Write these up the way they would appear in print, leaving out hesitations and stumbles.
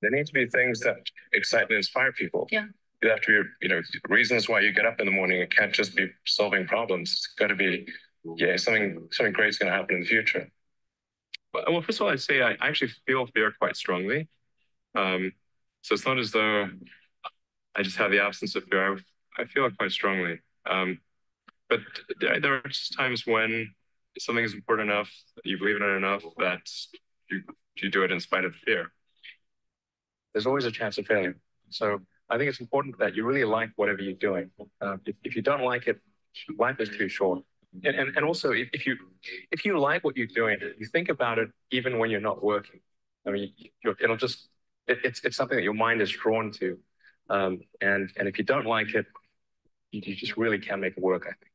There need to be things that excite and inspire people. Yeah. You have to be, reasons why you get up in the morning. It can't just be solving problems. It's got to be, something great's going to happen in the future. Well, first of all, I'd say I actually feel fear quite strongly. So it's not as though I just have the absence of fear. I feel it quite strongly. But there are just times when something is important enough, you believe in it enough that you do it in spite of the fear. There's always a chance of failure. So I think it's important that you really like whatever you're doing. If you don't like it, life is too short. And also, if you like what you're doing, you think about it even when you're not working. I mean, it's something that your mind is drawn to. And if you don't like it, you just really can't make it work, I think.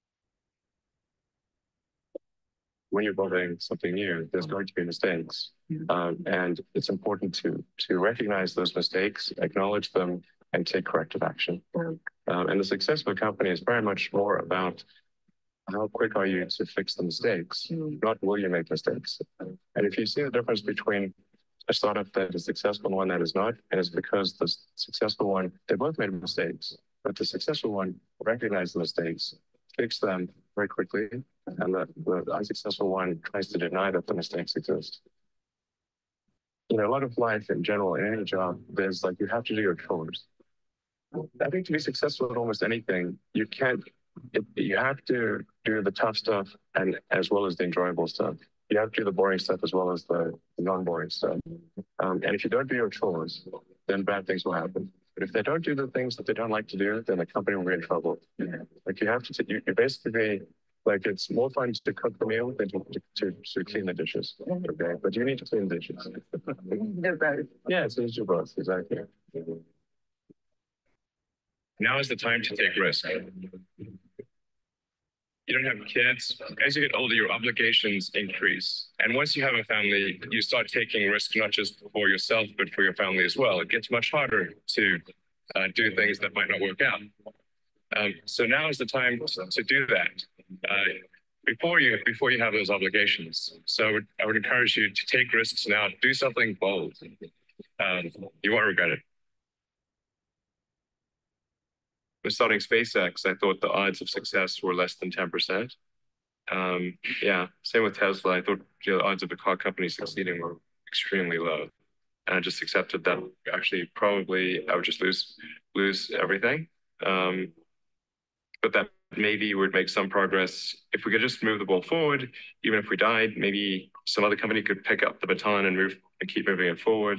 When you're building something new, there's going to be mistakes. And it's important to recognize those mistakes, acknowledge them, and take corrective action. And the success of a company is very much more about how quick are you to fix the mistakes, not will you make mistakes. And if you see the difference between a startup that is successful and one that is not, and it's because the successful one, they both made mistakes, but the successful one recognized the mistakes, fixed them very quickly, and the unsuccessful one tries to deny that the mistakes exist. A lot of life in general, in any job, there's you have to do your chores. I think to be successful at almost anything, you have to do the tough stuff and as well as the enjoyable stuff. You have to do the boring stuff as well as the non-boring stuff. And if you don't do your chores, then bad things will happen. But if they don't do the things that they don't like to do, then the company will be in trouble. You have to, you basically, it's more fun to cook the meal than to clean the dishes. Okay, but you need to clean the dishes. They're both. Yeah, it's easier both, exactly. Now is the time to take risk. You don't have kids. As you get older, your obligations increase. And once you have a family, you start taking risks, not just for yourself, but for your family as well. It gets much harder to do things that might not work out. So now is the time to do that before you have those obligations. So I would encourage you to take risks now. Do something bold. You won't regret it. When starting SpaceX, I thought the odds of success were less than 10%. Yeah, same with Tesla. I thought the odds of a car company succeeding were extremely low. And I just accepted that actually probably I would just lose everything. But that maybe would make some progress. If we could just move the ball forward, even if we died, maybe some other company could pick up the baton and keep moving it forward.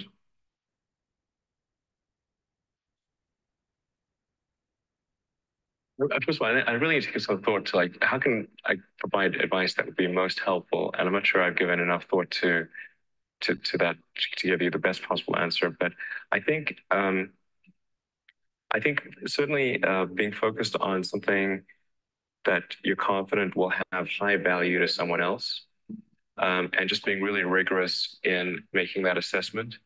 First of all, I really need to give some thought to how can I provide advice that would be most helpful? And I'm not sure I've given enough thought to that to give you the best possible answer. But I think certainly being focused on something that you're confident will have high value to someone else, and just being really rigorous in making that assessment.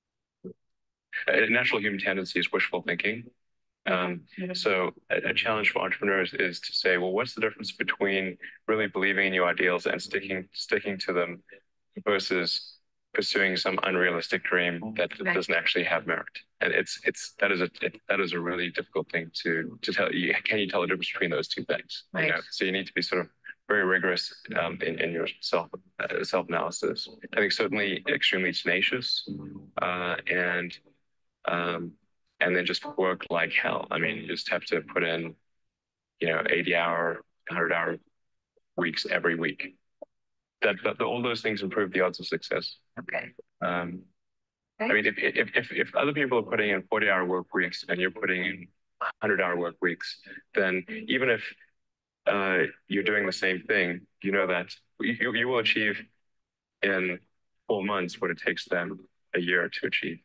A natural human tendency is wishful thinking. So a challenge for entrepreneurs is to say, well, what's the difference between really believing in your ideals and sticking to them versus pursuing some unrealistic dream that doesn't actually have merit? And that is a really difficult thing to tell you. Can you tell the difference between those two things? Right. So you need to be sort of very rigorous in your self-analysis. I think certainly extremely tenacious, and then just work like hell. I mean, you just have to put in, 80-hour, 100-hour weeks every week. All those things improve the odds of success. Okay. I mean, if other people are putting in 40-hour work weeks and you're putting in 100-hour work weeks, then even if you're doing the same thing, you know that you will achieve in 4 months what it takes them a year to achieve.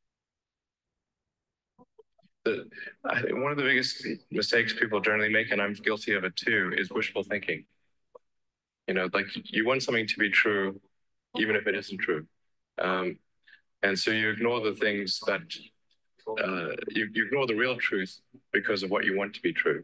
I think one of the biggest mistakes people generally make, and I'm guilty of it too, is wishful thinking. You want something to be true, even if it isn't true. And so you ignore the things that, you ignore the real truth because of what you want to be true.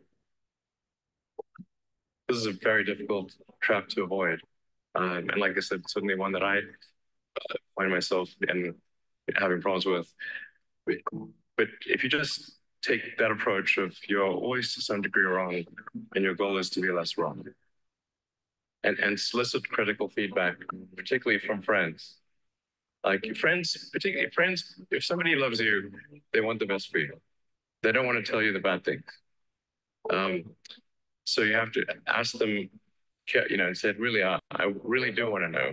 This is a very difficult trap to avoid. And like I said, certainly one that I find myself in having problems with. But if you just take that approach of you're always to some degree wrong, and your goal is to be less wrong, and solicit critical feedback, particularly from friends. Like friends, particularly friends, if somebody loves you, they want the best for you. They don't want to tell you the bad things. So you have to ask them, and say, really, I really do want to know.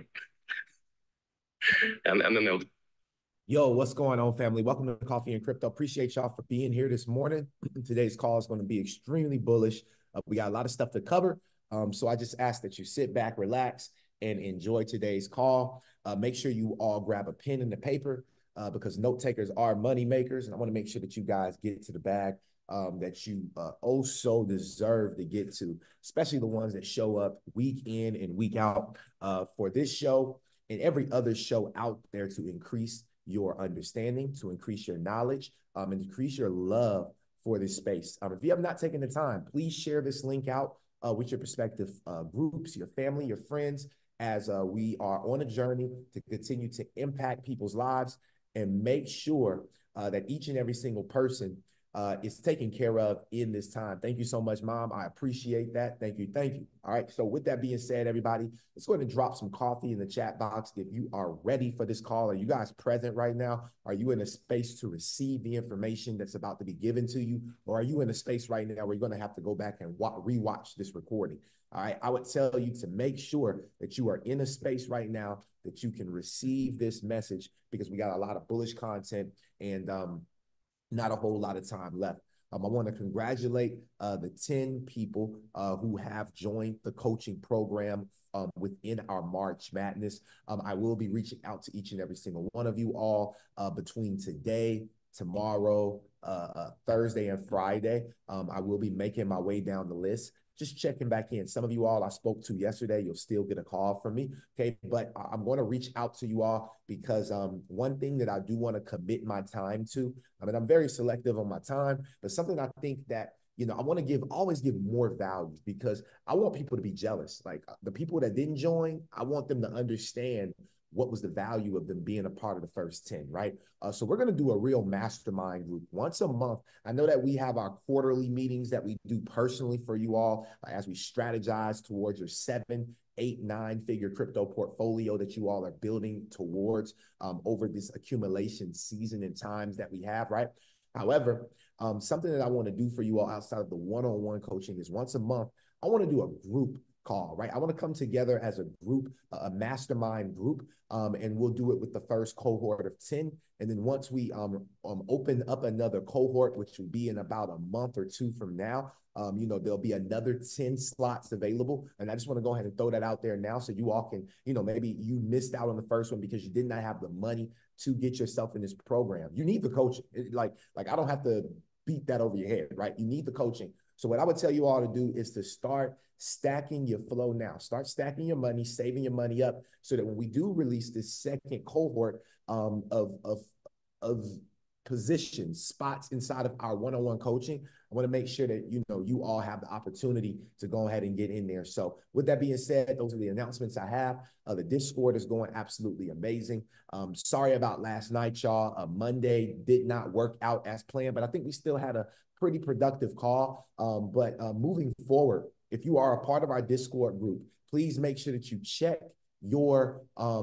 And then they'll. Yo, what's going on, family? Welcome to Coffee and Crypto. Appreciate y'all for being here this morning. Today's call is going to be extremely bullish. We got a lot of stuff to cover. So I just ask that you sit back, relax, and enjoy today's call. Make sure you all grab a pen and a paper because note takers are money makers. And I want to make sure that you guys get to the bag that you also deserve to get to, especially the ones that show up week in and week out for this show and every other show out there to increase your understanding, to increase your knowledge, and increase your love for this space. If you have not taken the time, please share this link out with your prospective groups, your family, your friends, as we are on a journey to continue to impact people's lives and make sure that each and every single person is taken care of in this time. Thank you so much, Mom. I appreciate that. Thank you. Thank you. All right. So with that being said, everybody, let's go ahead and drop some coffee in the chat box if you are ready for this call. Are you guys present right now? Are you in a space to receive the information that's about to be given to you? Or are you in a space right now where you're going to have to go back and rewatch this recording? All right. I would tell you to make sure that you are in a space right now that you can receive this message because we got a lot of bullish content and not a whole lot of time left. I want to congratulate the 10 people who have joined the coaching program within our March Madness. I will be reaching out to each and every single one of you all between today, tomorrow, Thursday, and Friday. I will be making my way down the list. Just checking back in. Some of you all I spoke to yesterday, you'll still get a call from me, okay? But I'm going to reach out to you all because one thing that I do want to commit my time to, I mean, I'm very selective on my time, but something I think that, I want to always give more value because I want people to be jealous. Like the people that didn't join, I want them to understand what was the value of them being a part of the first 10, right? So we're going to do a real mastermind group once a month. I know that we have our quarterly meetings that we do personally for you all as we strategize towards your 7, 8, 9-figure crypto portfolio that you all are building towards over this accumulation season and times that we have, right? However, something that I want to do for you all outside of the one-on-one coaching is once a month, I want to do a group call, right? I want to come together as a group, a mastermind group, and we'll do it with the first cohort of 10. And then once we open up another cohort, which will be in about a month or two from now, there'll be another 10 slots available. And I just want to go ahead and throw that out there now so you all can, maybe you missed out on the first one because you did not have the money to get yourself in this program. You need the coaching. Like I don't have to beat that over your head, right? You need the coaching. So what I would tell you all to do is to start stacking your flow now. Start stacking your money, saving your money up so that when we do release this second cohort of positions, spots inside of our one-on-one coaching, I want to make sure that, you all have the opportunity to go ahead and get in there. So with that being said, those are the announcements I have. The Discord is going absolutely amazing. Sorry about last night, y'all. Monday did not work out as planned, but I think we still had a pretty productive call. But moving forward, if you are a part of our Discord group, please make sure that you check your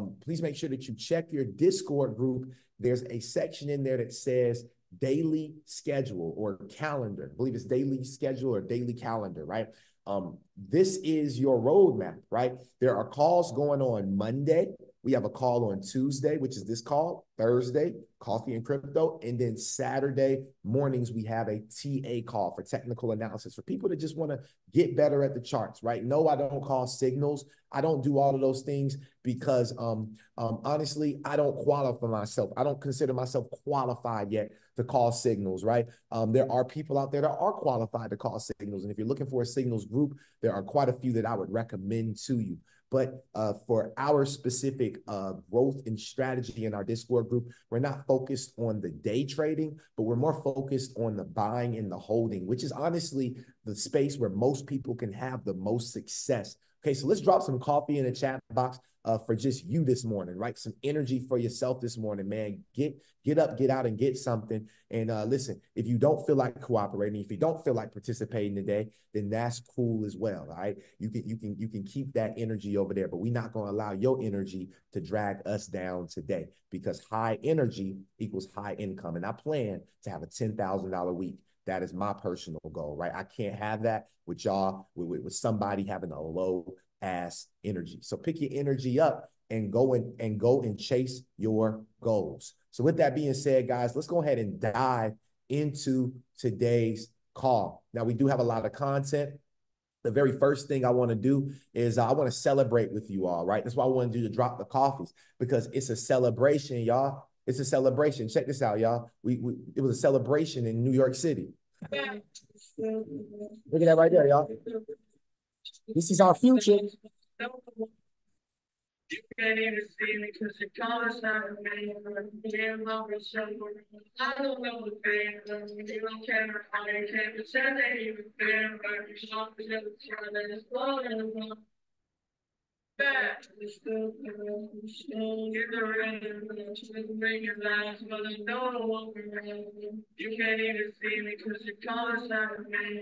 Discord group. There's a section in there that says daily schedule or calendar. I believe it's daily schedule or daily calendar, right? This is your roadmap, right? There are calls going on Monday. We have a call on Tuesday, which is this call, Thursday, Coffee and Crypto, and then Saturday mornings, we have a TA call for technical analysis for people that just want to get better at the charts, right? No, I don't call signals. I don't do all of those things because honestly, I don't qualify myself. I don't consider myself qualified yet to call signals, right? There are people out there that are qualified to call signals. And if you're looking for a signals group, there are quite a few that I would recommend to you. But for our specific growth and strategy in our Discord group, we're not focused on the day trading, but we're more focused on the buying and the holding, which is honestly the space where most people can have the most success. Okay, so let's drop some coffee in the chat box. for just you this morning, right? Some energy for yourself this morning, man. Get up, get out, and get something. And listen, if you don't feel like cooperating, if you don't feel like participating today, then that's cool as well. All right. You can keep that energy over there, but we're not going to allow your energy to drag us down today, because high energy equals high income. And I plan to have a $10,000 week. That is my personal goal, right? I can't have that with y'all, with somebody having a low ass energy. So pick your energy up and go and chase your goals. So with that being said, guys, let's go ahead and dive into today's call. Now, we do have a lot of content. The very first thing I want to do is I want to celebrate with you all, right? That's why I want to do to drop the coffees, because it's a celebration, y'all. It's a celebration. Check this out, y'all. It was a celebration in New York City. Look at that right there, y'all. This is our future. You can't even see me because the colors not me. I don't know the pain. You don't care how you can't pretend that you feel, but you know that it's flowing. Back to the school, get the rain, make it last, but I know you can't even see me because the colors not me.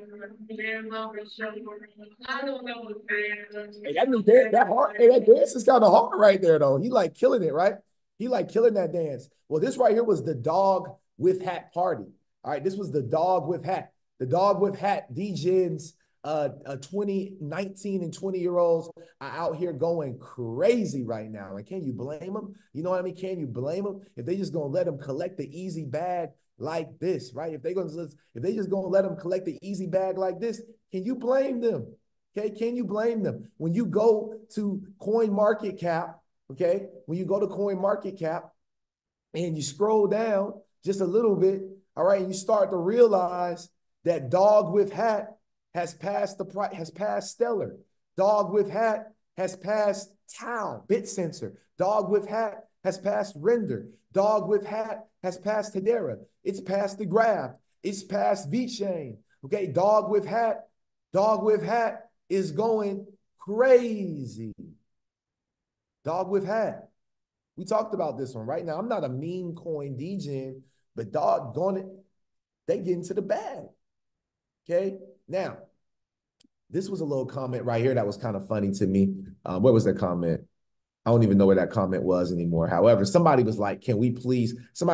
I don't know the pain. Hey, that hard. Hey, that dance is kind of hard right there, though. He like killing it, right? He like killing that dance. Well, this right here was the dog with hat party. All right, this was the dog with hat. The dog with hat, DJs. 19 and 20-year-olds are out here going crazy right now. And can you blame them? You know what I mean? Can you blame them if they just gonna let them collect the easy bag like this, right? If they just gonna let them collect the easy bag like this, can you blame them? Okay, can you blame them? When you go to CoinMarketCap, okay, when you go to CoinMarketCap and you scroll down just a little bit, all right, and you start to realize that dog with hat has passed Stellar. Dog with hat has passed Tau, BitSensor. Dog with hat has passed Render. Dog with hat has passed Hedera. It's past the Graph. It's past VeChain. Okay, dog with hat is going crazy. Dog with hat. We talked about this one right now. I'm not a meme coin DJ, but doggone it, they get into the bag. Okay, now, this was a little comment right here that was kind of funny to me. Where was that comment? I don't even know where that comment was anymore. However, somebody was like, can we please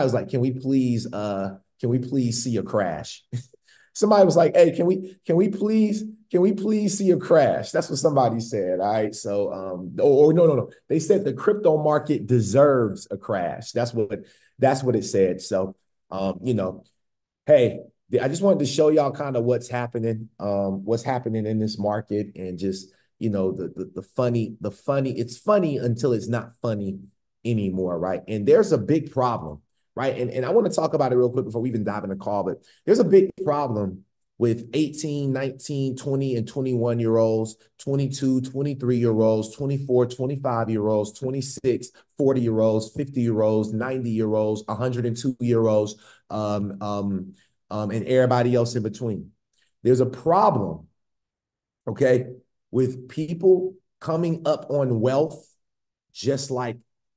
see a crash? Somebody was like, hey, can we please see a crash? That's what somebody said. All right. So no. They said the crypto market deserves a crash. That's what it said. So hey, I just wanted to show y'all kind of what's happening in this market, and just, the funny, it's funny until it's not funny anymore, right? And there's a big problem, right? And I want to talk about it real quick before we even dive in the call, but there's a big problem with 18, 19, 20, and 21-year-olds, 22, 23-year-olds, 24, 25-year-olds, 26, 40-year-olds, 50-year-olds, 90-year-olds, 102-year-olds, and everybody else in between. There's a problem, okay, with people coming up on wealth just like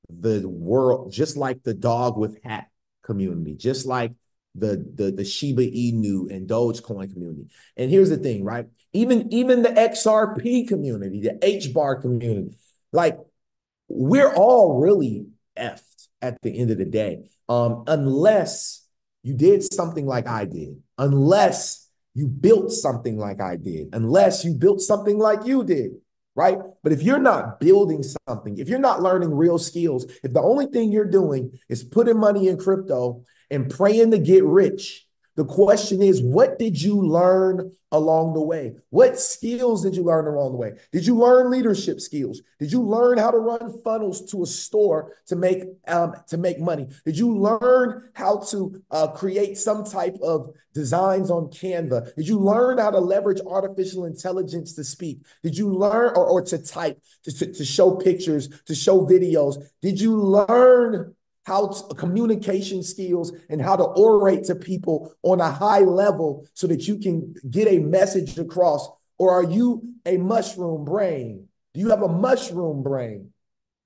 the dog with hat community, just like the Shiba Inu and Dogecoin community. And here's the thing, right? Even the XRP community, the HBAR community, like, we're all really effed at the end of the day, unless you did something like I did, unless you built something like I did, unless you built something like you did, right? But if you're not building something, if you're not learning real skills, if the only thing you're doing is putting money in crypto and praying to get rich, the question is, what did you learn along the way? What skills did you learn along the way? Did you learn leadership skills? Did you learn how to run funnels to a store to make money? Did you learn how to create some type of designs on Canva? Did you learn how to leverage artificial intelligence to speak? Did you learn or to type, to show pictures, to show videos? Did you learn communication skills and how to orate to people on a high level so that you can get a message across? Or are you a mushroom brain? Do you have a mushroom brain?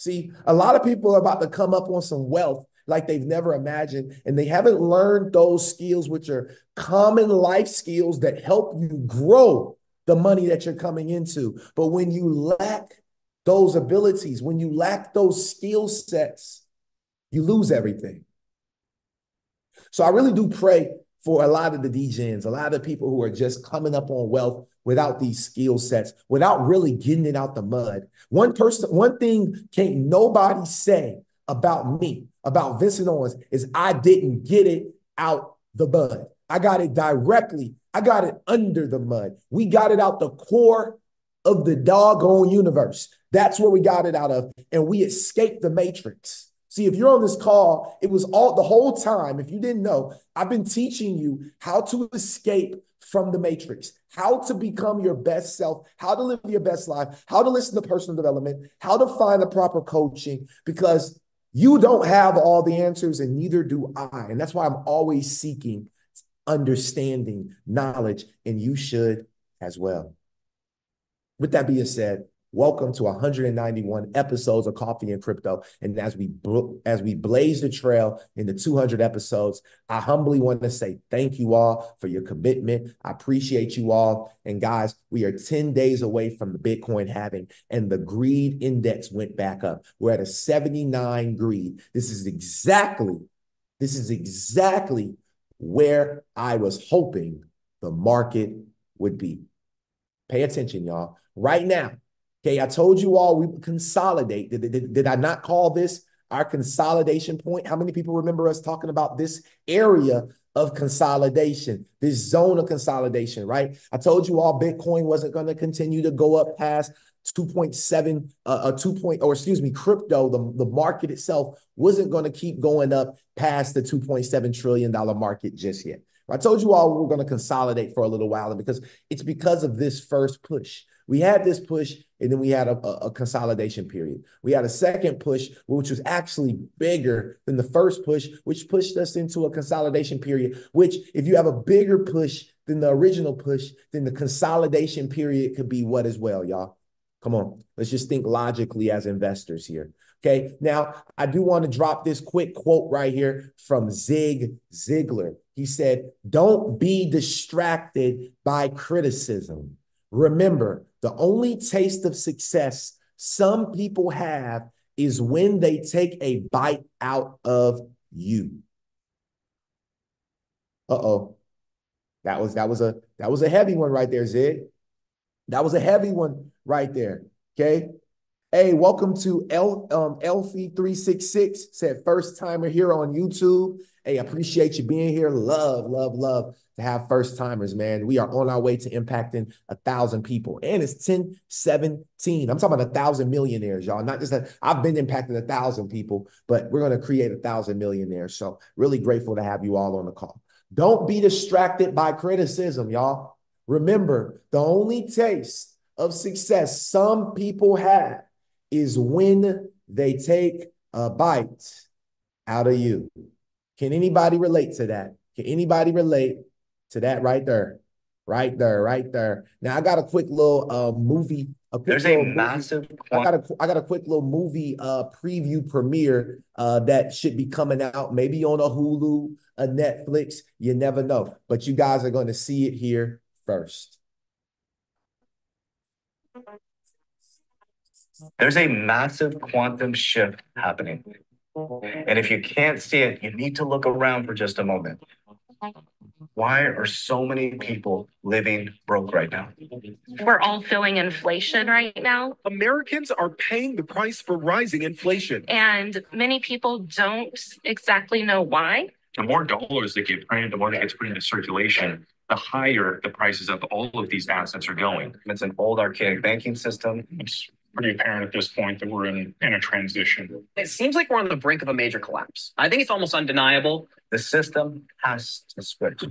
See, a lot of people are about to come up on some wealth like they've never imagined, and they haven't learned those skills, which are common life skills that help you grow the money that you're coming into. But when you lack those abilities, when you lack those skill sets, you lose everything. So I really do pray for a lot of the DGens, a lot of the people who are just coming up on wealth without these skill sets, without really getting it out the mud. One thing can't nobody say about me, about Vincent Owens, is I didn't get it out the mud. I got it directly. I got it under the mud. We got it out the core of the doggone universe. That's where we got it out of. And we escaped the matrix. See, if you're on this call, it was all the whole time. If you didn't know, I've been teaching you how to escape from the matrix, how to become your best self, how to live your best life, how to listen to personal development, how to find the proper coaching, because you don't have all the answers and neither do I. And that's why I'm always seeking understanding, knowledge, and you should as well. With that being said, welcome to 191 episodes of Coffee and Crypto. And as we blaze the trail in the 200 episodes, I humbly want to say thank you all for your commitment. I appreciate you all. And guys, we are 10 days away from the Bitcoin halving, and the greed index went back up. We're at a 79 greed. This is exactly where I was hoping the market would be. Pay attention, y'all. Right now, okay, I told you all we would consolidate. Did I not call this our consolidation point? How many people remember us talking about this area of consolidation, this zone of consolidation, right? I told you all Bitcoin wasn't going to continue to go up past 2.7, crypto, the market itself wasn't going to keep going up past the $2.7 trillion market just yet. I told you all we were going to consolidate for a little while, and it's because of this first push. We had this push, and then we had a consolidation period. We had a second push, which was actually bigger than the first push, which pushed us into a consolidation period, which if you have a bigger push than the original push, then the consolidation period could be what as well, y'all? Come on, let's just think logically as investors here. Okay, now I do want to drop this quick quote right here from Zig Ziglar. He said, "Don't be distracted by criticism. Remember, the only taste of success some people have is when they take a bite out of you." Uh-oh. That was a heavy one right there, Zig. That was a heavy one right there. Okay. Hey, welcome to Elfie366, said first timer here on YouTube. Hey, appreciate you being here. Love to have first timers, man. We are on our way to impacting 1,000 people. And it's 1017. I'm talking about 1,000 millionaires, y'all. Not just that I've been impacting 1,000 people, but we're going to create 1,000 millionaires. So really grateful to have you all on the call. Don't be distracted by criticism, y'all. Remember, the only taste of success some people have is when they take a bite out of you. Can anybody relate to that? Can anybody relate to that right there? Right there. Now I got a quick little movie. I got a quick little movie preview premiere that should be coming out maybe on a Hulu, a Netflix. You never know. But you guys are going to see it here first. There's a massive quantum shift happening. And if you can't see it, you need to look around for just a moment. Why are so many people living broke right now? We're all feeling inflation right now. Americans are paying the price for rising inflation. And many people don't exactly know why. The more dollars that get printed, the more that gets put into circulation, the higher the prices of all of these assets are going. It's an old archaic banking system. It's pretty apparent at this point that we're in a transition. It seems like we're on the brink of a major collapse. I think it's almost undeniable. The system has to switch.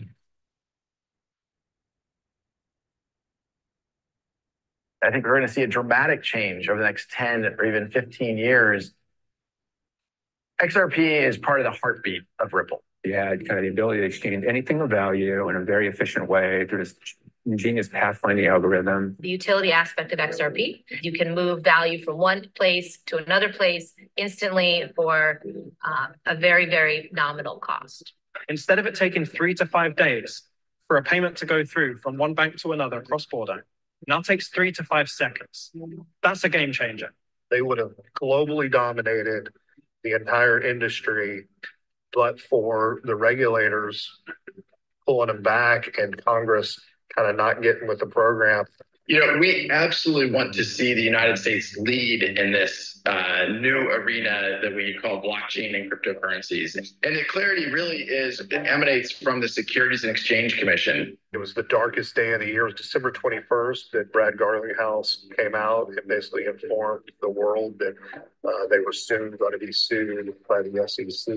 I think we're going to see a dramatic change over the next 10 or even 15 years. XRP is part of the heartbeat of Ripple. You had kind of the ability to exchange anything of value in a very efficient way through this ingenious pathfinding algorithm. The utility aspect of XRP, you can move value from one place to another place instantly for a very, very nominal cost. Instead of it taking 3 to 5 days for a payment to go through from one bank to another cross-border, now takes 3 to 5 seconds. That's a game changer. They would have globally dominated the entire industry, but for the regulators pulling them back and Congress kind of not getting with the program. You know, we absolutely want to see the United States lead in this new arena that we call blockchain and cryptocurrencies. And the clarity really it emanates from the Securities and Exchange Commission. It was the darkest day of the year. It was December 21st that Brad Garlinghouse came out and basically informed the world that they were soon going to be sued by the SEC.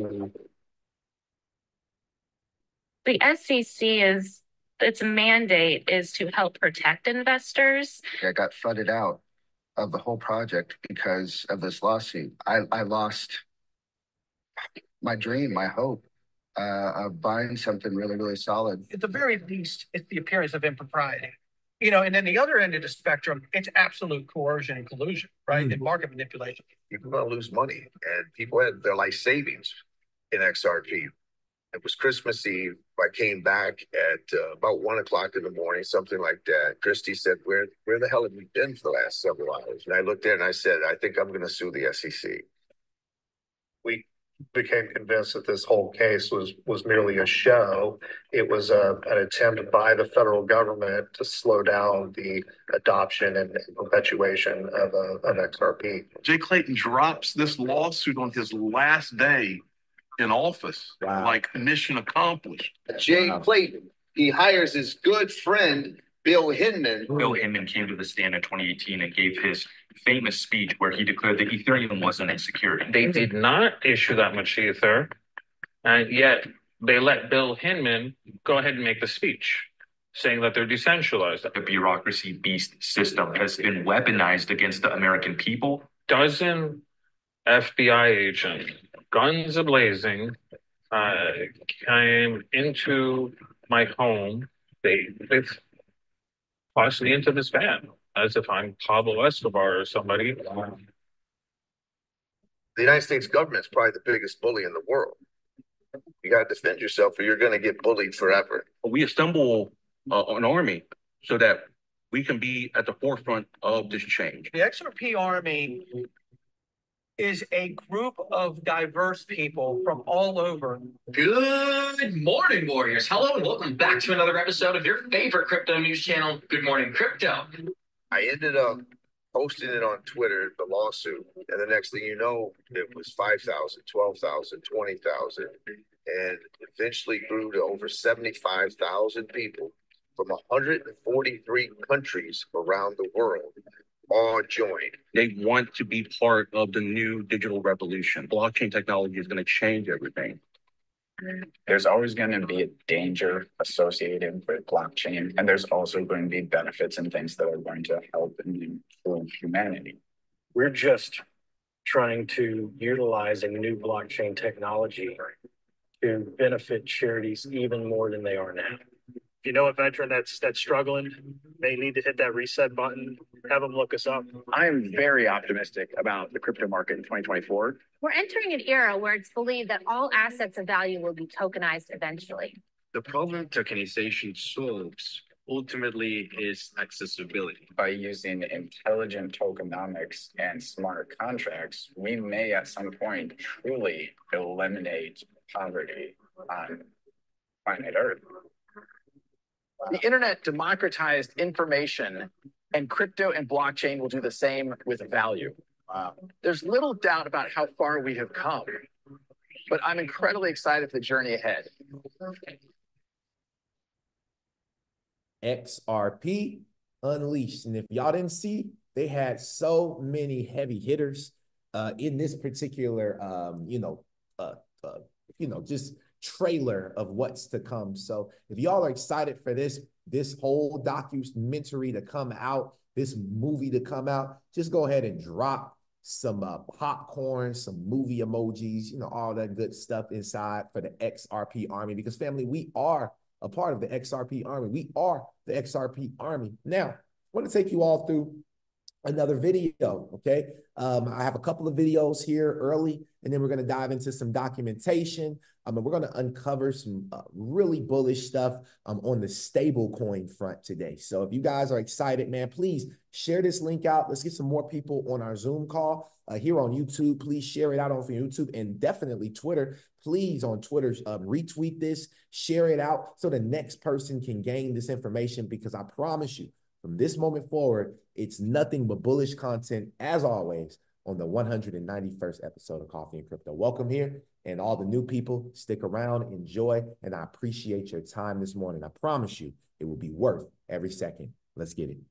The SEC its mandate is to help protect investors. I got flooded out of the whole project because of this lawsuit. I lost my dream, my hope of buying something really, really solid. At the very least, it's the appearance of impropriety. You know, and then the other end of the spectrum, it's absolute coercion and collusion, right? And market manipulation. People are going to lose money, and people had their life savings in XRP. It was Christmas Eve. I came back at about 1 o'clock in the morning, something like that. Christy said, where the hell have you been for the last several hours? And I looked at it and I said, I think I'm going to sue the SEC. We became convinced that this whole case was merely a show. It was an attempt by the federal government to slow down the adoption and perpetuation of XRP. Jay Clayton drops this lawsuit on his last day in office. Wow. Like mission accomplished. Jay Clayton, he hires his good friend, Bill Hinman. Bill Hinman came to the stand in 2018 and gave his famous speech where he declared that Ethereum wasn't a security. They did not issue that much Ether, and yet they let Bill Hinman go ahead and make the speech, saying that they're decentralized. The bureaucracy beast system has been weaponized against the American people. Dozen FBI agents, guns a-blazing, came into my home. They tossed me into this van as if I'm Pablo Escobar or somebody. The United States government is probably the biggest bully in the world. You got to defend yourself or you're going to get bullied forever. We assemble an army so that we can be at the forefront of this change. The XRP army is a group of diverse people from all over. Good morning, Warriors. Hello, and welcome back to another episode of your favorite crypto news channel, Good Morning Crypto. I ended up posting it on Twitter, the lawsuit, and the next thing you know, it was 5,000, 12,000, 20,000, and eventually grew to over 75,000 people from 143 countries around the world. All joined. They want to be part of the new digital revolution. Blockchain technology is going to change everything. There's always going to be a danger associated with blockchain, and there's also going to be benefits and things that are going to help and improve humanity. We're just trying to utilize a new blockchain technology to benefit charities even more than they are now. If you know a veteran that's struggling, they need to hit that reset button, have them look us up. I'm very optimistic about the crypto market in 2024. We're entering an era where it's believed that all assets of value will be tokenized eventually. The problem tokenization solves ultimately is accessibility. By using intelligent tokenomics and smart contracts, we may at some point truly eliminate poverty on planet Earth. The internet democratized information, and crypto and blockchain will do the same with value. There's little doubt about how far we have come, but I'm incredibly excited for the journey ahead. XRP Unleashed. And if y'all didn't see, they had so many heavy hitters in this particular, just trailer of what's to come. So if y'all are excited for this whole documentary to come out, this movie to come out, just go ahead and drop some popcorn, some movie emojis, all that good stuff inside for the XRP army, because family, we are a part of the XRP Army. We are the XRP Army. Now, I want to take you all through another video, okay? I have a couple of videos here early, and then we're going to dive into some documentation. And we're going to uncover some really bullish stuff on the stable coin front today. So if you guys are excited, man, please share this link out. Let's get some more people on our Zoom call here on YouTube. Please share it out on YouTube, and definitely Twitter. Please on Twitter, retweet this, share it out so the next person can gain this information, because I promise you, from this moment forward, it's nothing but bullish content, as always, on the 191st episode of Coffee and Crypto. Welcome here, and all the new people, stick around, enjoy, and I appreciate your time this morning. I promise you, it will be worth every second. Let's get it.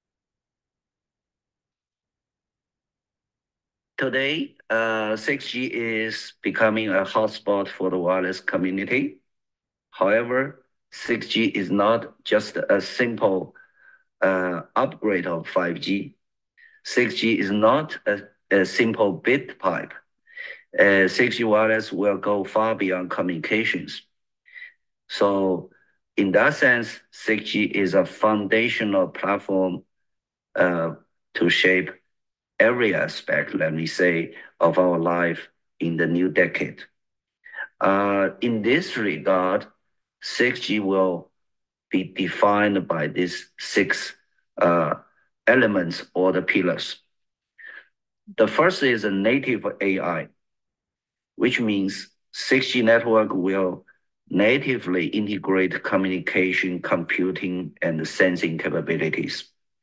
Today, 6G is becoming a hotspot for the wireless community. However, 6G is not just a simple upgrade of 5G. 6G is not a simple bit pipe. 6G wireless will go far beyond communications. So in that sense, 6G is a foundational platform to shape every aspect, let me say, of our life in the new decade. In this regard, 6G will be defined by these 6 elements or the pillars. The first is a native AI, which means 6G network will natively integrate communication, computing, and sensing capabilities.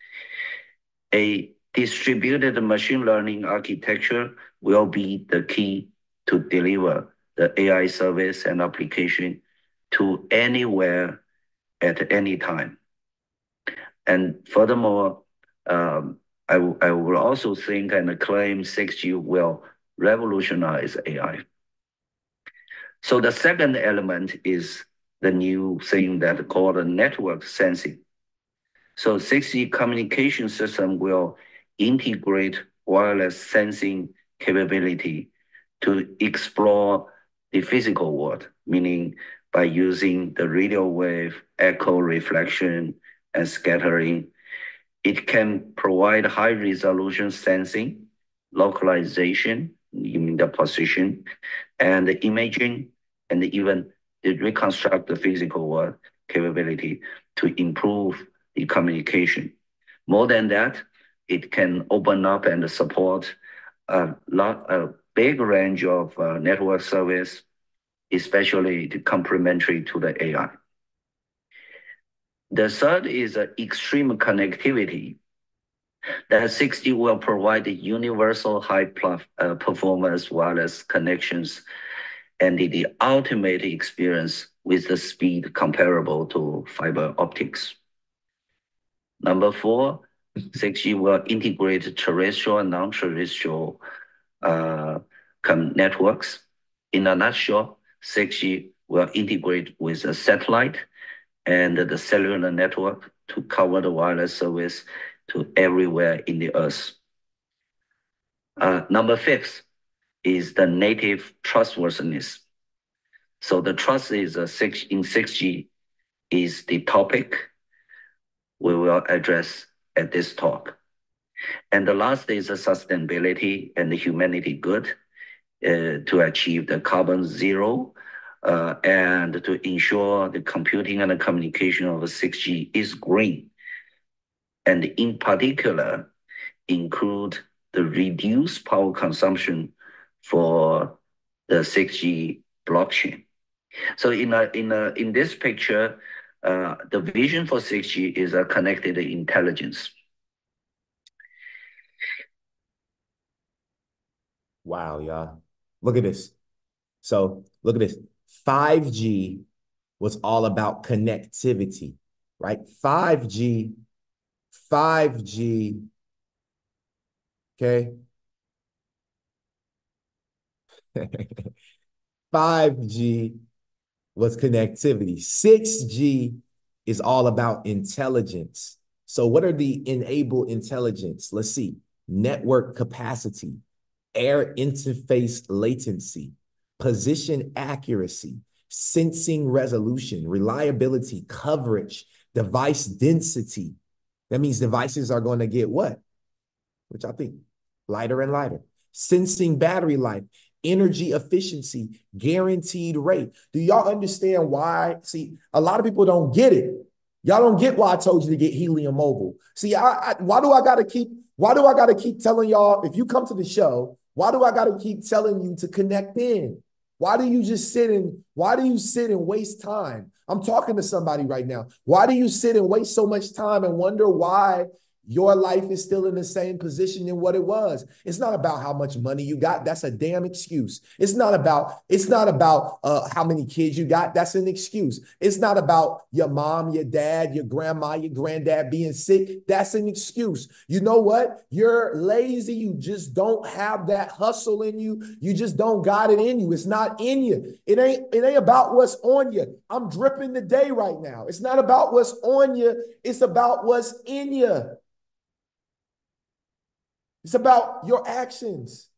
A distributed machine learning architecture will be the key to deliver the AI service and application to anywhere at any time. And furthermore, I will also think and claim 6G will revolutionize AI. So the second element is the new thing that called network sensing. So 6G communication system will integrate wireless sensing capability to explore the physical world, meaning by using the radio wave, echo, reflection, and scattering. It can provide high-resolution sensing, localization, you mean the position, and the imaging, and even reconstruct the physical world capability to improve the communication. More than that, it can open up and support a big range of network service, especially complementary to the AI. The third is extreme connectivity. That 6G will provide universal high performance wireless connections and the ultimate experience with the speed comparable to fiber optics. Number 4, 6G will integrate terrestrial and non-terrestrial networks. In a nutshell, 6G will integrate with a satellite and the cellular network to cover the wireless service to everywhere in the earth. Number 5 is the native trustworthiness. So the trust is in 6G is the topic we will address at this talk. And the last is the sustainability and the humanity good to achieve the carbon zero and to ensure the computing and the communication of 6G is green. And in particular, include the reduced power consumption for the 6G blockchain. So in this picture, the vision for 6G is a connected intelligence. Wow, y'all. Look at this. So look at this. 5G was all about connectivity, right? 5G, okay? 5G was connectivity. 6G is all about intelligence. So what are the enable intelligence? Let's see. Network capacity, air interface latency, position accuracy, sensing resolution, reliability, coverage, device density. That means devices are going to get what? Which I think lighter and lighter. Sensing battery life, energy efficiency, guaranteed rate. Do y'all understand why? See, a lot of people don't get it. Y'all don't get why I told you to get Helium Mobile. See, why do I gotta keep telling y'all, if you come to the show, why do I gotta keep telling you to connect in? Why do you sit and waste time? I'm talking to somebody right now. Why do you sit and waste so much time and wonder why your life is still in the same position in what it was? It's not about how much money you got. That's a damn excuse. It's not about how many kids you got. That's an excuse. It's not about your mom, your dad, your grandma, your granddad being sick. That's an excuse. You know what? You're lazy. You just don't have that hustle in you. You just don't got it in you. It's not in you. It ain't about what's on you. I'm dripping today right now. It's not about what's on you. It's about what's in you. It's about your actions.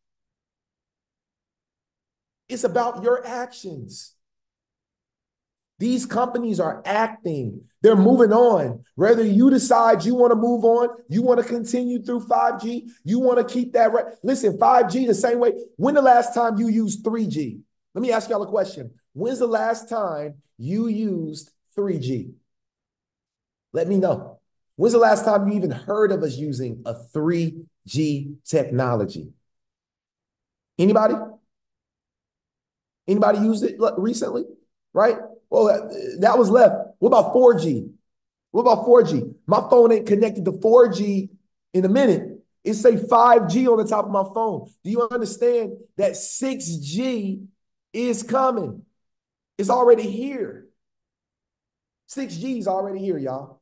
It's about your actions. These companies are acting. They're moving on. Whether you decide you want to move on, you want to continue through 5G, you want to keep that right. Listen, 5G the same way. When the last time you used 3G? Let me ask y'all a question. When's the last time you used 3G? Let me know. When's the last time you even heard of us using a 3G technology? Anybody? Anybody used it recently? Right? Well, that was left. What about 4G? What about 4G? My phone ain't connected to 4G in a minute. It say 5G on the top of my phone. Do you understand that 6G is coming? It's already here. 6G is already here, y'all.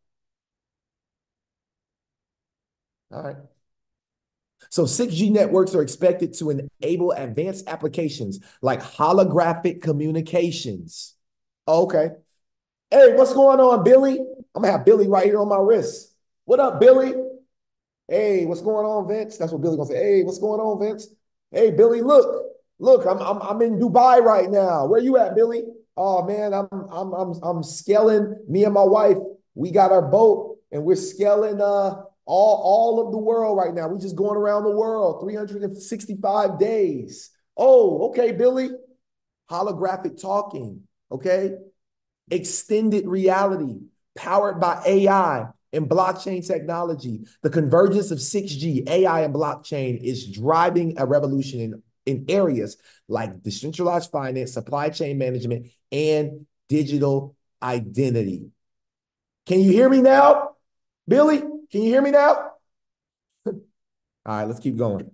All right. So 6G networks are expected to enable advanced applications like holographic communications. Okay. Hey, what's going on, Billy? I'm going to have Billy right here on my wrist. What up, Billy? Hey, what's going on, Vince? That's what Billy going to say. Hey, what's going on, Vince? Hey, Billy, look, I'm in Dubai right now. Where you at, Billy? Oh, man, I'm scaling. Me and my wife, we got our boat and we're scaling all of the world right now. We're just going around the world, 365 days. Oh, okay, Billy. Holographic talking, okay? Extended reality, powered by AI and blockchain technology. The convergence of 6G, AI, and blockchain is driving a revolution in areas like decentralized finance, supply chain management, and digital identity. Can you hear me now, Billy? Can you hear me now? All right, let's keep going.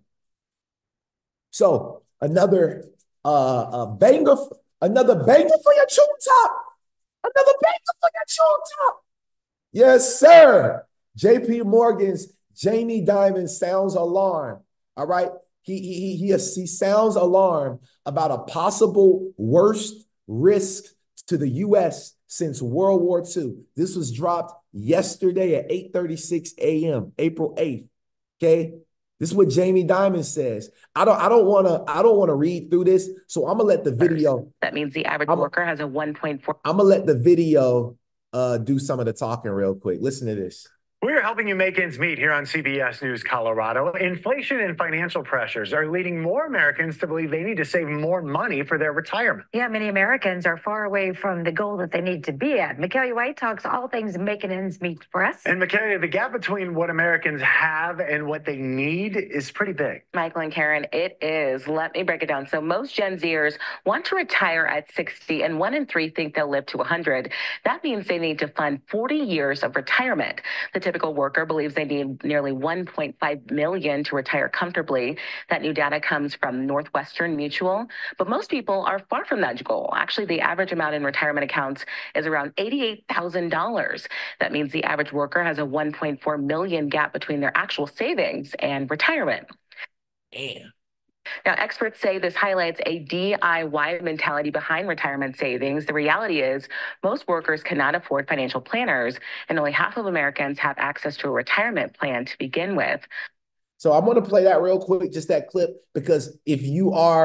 So another banger for your tune top. Another banger for your tune top. Yes, sir. JP Morgan's Jamie Dimon sounds alarm. All right. He sounds alarm about a possible worst risk to the U.S. since World War II. This was dropped yesterday at 8:36 a.m., April 8th. Okay. This is what Jamie Dimon says. I don't want to read through this, so I'm gonna let the video. That means the average worker has a 1.4. I'm gonna let the video do some of the talking real quick. Listen to this. We're helping you make ends meet here on CBS News Colorado. Inflation and financial pressures are leading more Americans to believe they need to save more money for their retirement. Yeah, many Americans are far away from the goal that they need to be at. Michaela White talks all things making ends meet for us. And Michaela, the gap between what Americans have and what they need is pretty big. Michael and Karen, it is. Let me break it down. So most Gen Zers want to retire at 60, and 1 in 3 think they'll live to 100. That means they need to fund 40 years of retirement. The typical worker believes they need nearly 1.5 million to retire comfortably. That new data comes from Northwestern Mutual, but most people are far from that goal. Actually, the average amount in retirement accounts is around $88,000. That means the average worker has a 1.4 million gap between their actual savings and retirement. Damn. Now, experts say this highlights a DIY mentality behind retirement savings. The reality is most workers cannot afford financial planners, and only half of Americans have access to a retirement plan to begin with. So I'm going to play that real quick, just that clip, because if you are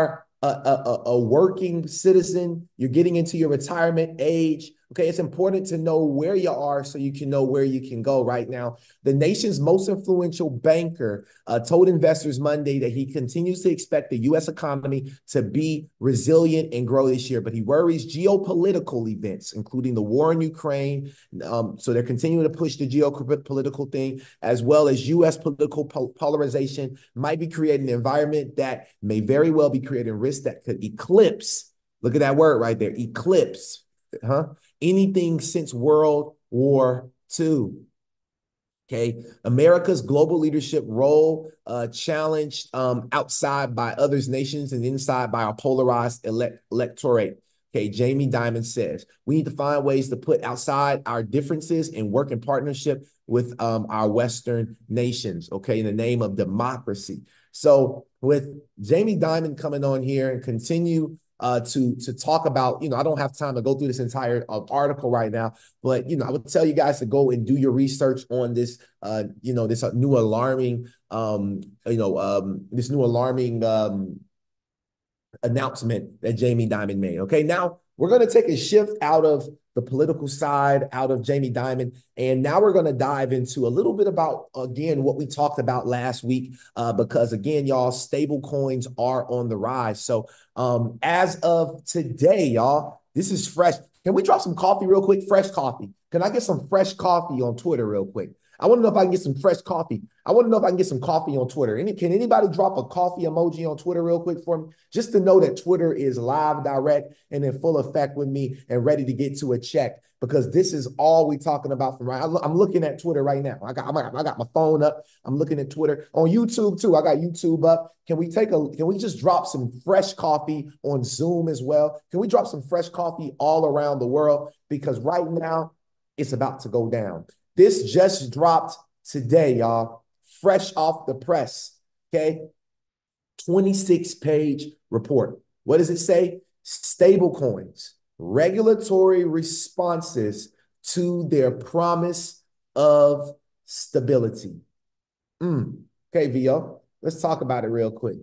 a working citizen, you're getting into your retirement age. Okay, it's important to know where you are so you can know where you can go right now. The nation's most influential banker told investors Monday that he continues to expect the U.S. economy to be resilient and grow this year, but he worries geopolitical events, including the war in Ukraine. So they're continuing to push the geopolitical thing, as well as U.S. political polarization might be creating an environment that may very well be creating risks that could eclipse, look at that word right there, eclipse, anything since World War II. Okay, America's global leadership role challenged outside by others nations and inside by our polarized electorate. Okay, Jamie Dimon says, we need to find ways to put outside our differences and work in partnership with our Western nations, okay, in the name of democracy. So with Jamie Dimon coming on here and continue to talk about, I don't have time to go through this entire article right now, but, I would tell you guys to go and do your research on this, this new alarming, announcement that Jamie Dimon made. Okay, now we're going to take a shift out of the political side, out of Jamie Dimon, and now we're going to dive into a little bit about, again, what we talked about last week, because, again, y'all, stable coins are on the rise. So as of today, y'all, this is fresh. Can we drop some coffee real quick? Fresh coffee. Can I get some fresh coffee on Twitter real quick? I want to know if I can get some fresh coffee. I want to know if I can get some coffee on Twitter. Can anybody drop a coffee emoji on Twitter real quick for me? Just to know that Twitter is live, direct, and in full effect with me and ready to get to a check, because this is all we're talking about from right. I'm looking at Twitter right now. I got my phone up. I'm looking at Twitter. On YouTube too. I got YouTube up. Can we just drop some fresh coffee on Zoom as well? Can we drop some fresh coffee all around the world? Because right now it's about to go down. This just dropped today, y'all, fresh off the press, okay? 26-page report. What does it say? Stablecoins, regulatory responses to their promise of stability. Okay, VO, let's talk about it real quick.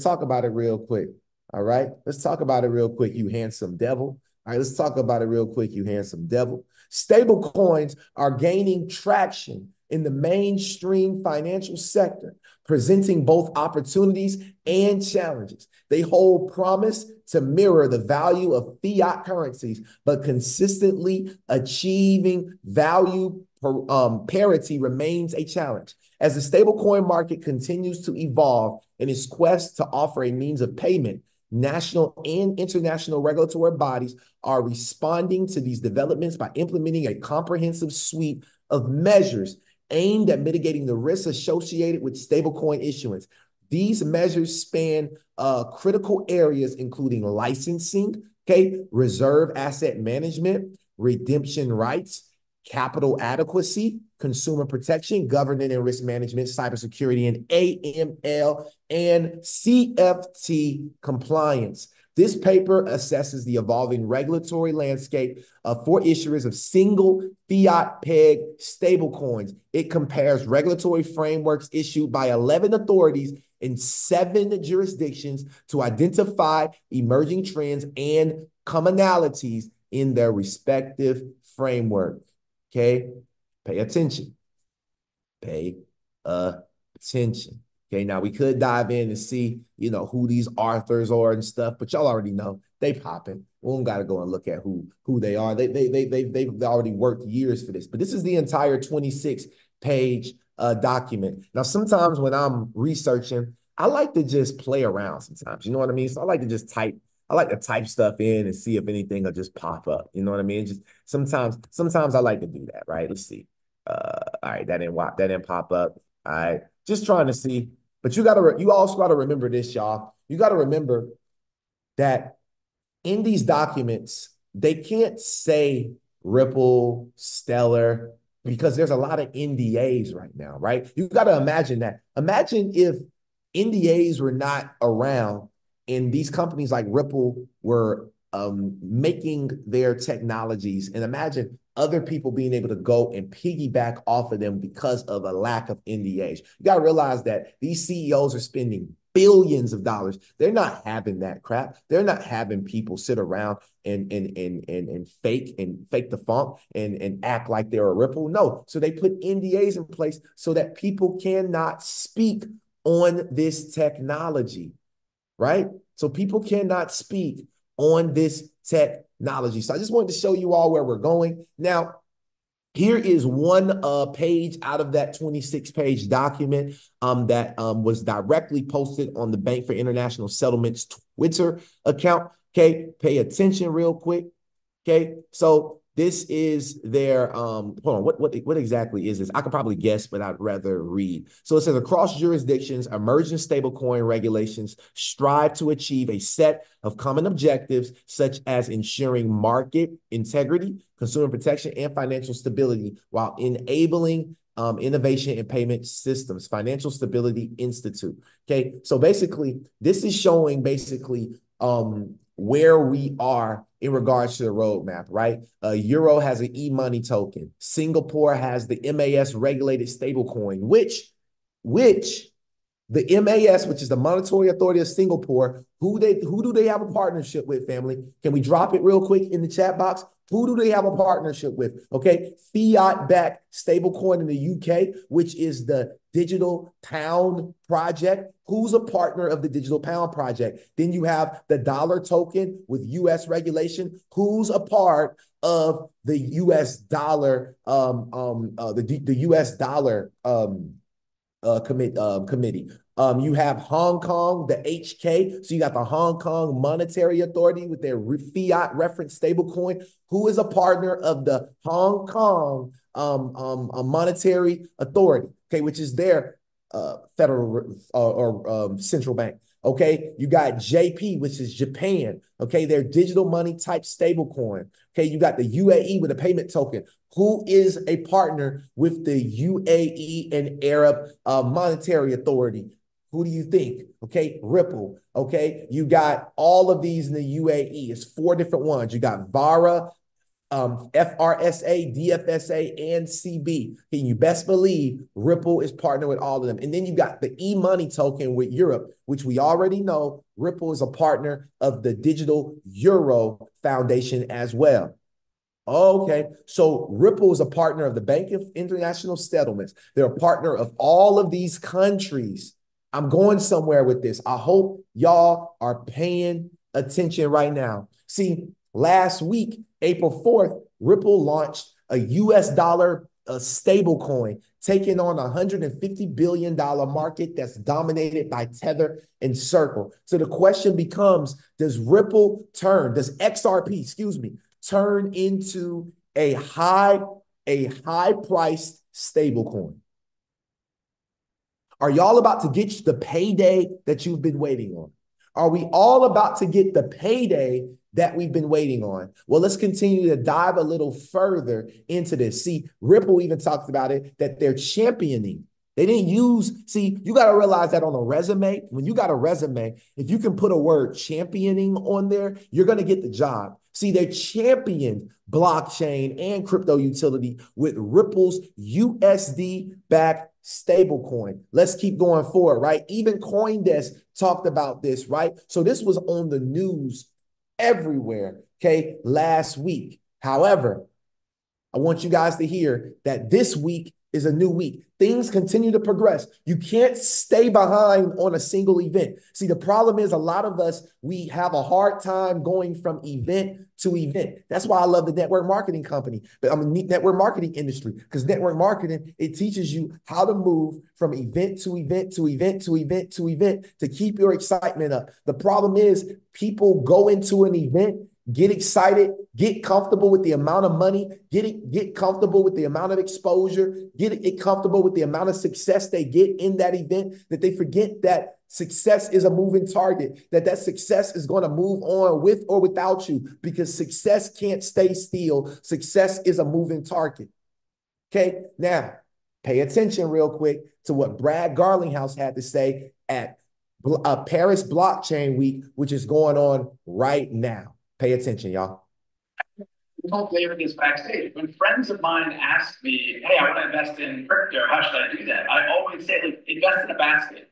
All right? Let's talk about it real quick, you handsome devil. All right, let's talk about it real quick, you handsome devil. Stable coins are gaining traction in the mainstream financial sector, presenting both opportunities and challenges. They hold promise to mirror the value of fiat currencies, but consistently achieving value parity remains a challenge. As the stablecoin market continues to evolve in its quest to offer a means of payment, national and international regulatory bodies are responding to these developments by implementing a comprehensive suite of measures aimed at mitigating the risks associated with stablecoin issuance. These measures span critical areas, including licensing, reserve asset management, redemption rights, capital adequacy, consumer protection, governance and risk management, cybersecurity, and AML and CFT compliance. This paper assesses the evolving regulatory landscape for issuers of single fiat-pegged stablecoins. It compares regulatory frameworks issued by 11 authorities in 7 jurisdictions to identify emerging trends and commonalities in their respective framework. Okay, pay attention. Pay attention. Okay, now we could dive in and see, who these authors are and stuff, but y'all already know they popping. We don't got to go and look at who they are. They've already worked years for this, but this is the entire 26-page document. Now, sometimes when I'm researching, I like to just play around sometimes, you know what I mean? So I like to just type stuff in and see if anything will just pop up. You know what I mean? Just sometimes I like to do that, right? Let's see. All right, that didn't pop up. All right, just trying to see. But you also gotta remember this, y'all. You gotta remember that in these documents, they can't say Ripple, Stellar, because there's a lot of NDAs right now, right? You gotta imagine that. Imagine if NDAs were not around and these companies like Ripple were making their technologies, and imagine other people being able to go and piggyback off of them because of a lack of NDAs. You got to realize that these CEOs are spending billions of dollars. They're not having that crap. They're not having people sit around and fake the funk and act like they're a Ripple. No. So they put NDAs in place so that people cannot speak on this technology, right? So people cannot speak on this technology. So I just wanted to show you all where we're going. Now, here is one page out of that 26-page document that was directly posted on the Bank for International Settlements Twitter account. Okay, pay attention real quick. Okay, so this is their hold on, what exactly is this? I could probably guess, but I'd rather read. So it says across jurisdictions, emerging stablecoin regulations strive to achieve a set of common objectives, such as ensuring market integrity, consumer protection, and financial stability, while enabling innovation in payment systems. Financial Stability Institute. Okay, so basically, this is showing basically where we are in regards to the roadmap, right? Euro has an e-money token. Singapore has the MAS regulated stablecoin, which the MAS, which is the Monetary Authority of Singapore, who do they have a partnership with, family? Can we drop it real quick in the chat box? Who do they have a partnership with? Okay, fiat-backed stablecoin in the UK, which is the Digital Pound Project. Who's a partner of the Digital Pound Project? Then you have the dollar token with US regulation. Who's a part of the US dollar, the US dollar committee? You have Hong Kong, the HK. So you got the Hong Kong Monetary Authority with their fiat reference stablecoin. Who is a partner of the Hong Kong Monetary Authority? Okay, which is their federal or central bank. Okay, you got JP, which is Japan. Okay, their digital money type stablecoin. Okay, you got the UAE with a payment token. Who is a partner with the UAE and Arab Monetary Authority? Who do you think? Okay, Ripple. Okay, you got all of these in the UAE. It's 4 different ones. You got VARA, FRSA, DFSA, and CB. And you best believe Ripple is partnered with all of them. And then you got the e-money token with Europe, which we already know Ripple is a partner of the Digital Euro Foundation as well. Okay, so Ripple is a partner of the Bank of International Settlements. They're a partner of all of these countries. I'm going somewhere with this. I hope y'all are paying attention right now. See, last week, April 4th, Ripple launched a US dollar stable coin, taking on a $150 billion market that's dominated by Tether and Circle. So the question becomes, does XRP, turn into a high-priced stable coin? Are y'all about to get the payday that you've been waiting on? Are we all about to get the payday that we've been waiting on? Well, let's continue to dive a little further into this. See, Ripple even talks about it, that they're championing. They didn't you got to realize that on a resume, when you got a resume, if you can put a word championing on there, you're going to get the job. See, they championed blockchain and crypto utility with Ripple's USD-backed stablecoin. Let's keep going forward, right? Even CoinDesk talked about this, right? So this was on the news everywhere, okay, last week. However, I want you guys to hear that this week is a new week. Things continue to progress. You can't stay behind on a single event. See, the problem is a lot of us, we have a hard time going from event to event. That's why I love the network marketing company, but I'm a network marketing industry, because network marketing, it teaches you how to move from event to event to event to event to event to keep your excitement up. The problem is people go into an event, get excited, get comfortable with the amount of money, get comfortable with the amount of exposure, get comfortable with the amount of success they get in that event, that they forget that success is a moving target, that success is going to move on with or without you, because success can't stay still. Success is a moving target. Okay, now pay attention real quick to what Brad Garlinghouse had to say at Paris Blockchain Week, which is going on right now. Pay attention, y'all. We told David this backstage. When friends of mine ask me, hey, I want to invest in crypto, how should I do that? I always say, like, invest in a basket.